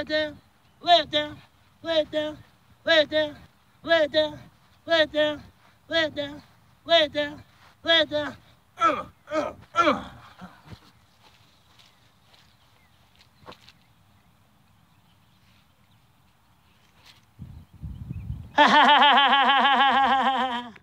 it down, lay it down, lay it down, lay it down, lay it down, lay it down, lay it down, lay it down, lay it down. Ha ha ha ha ha!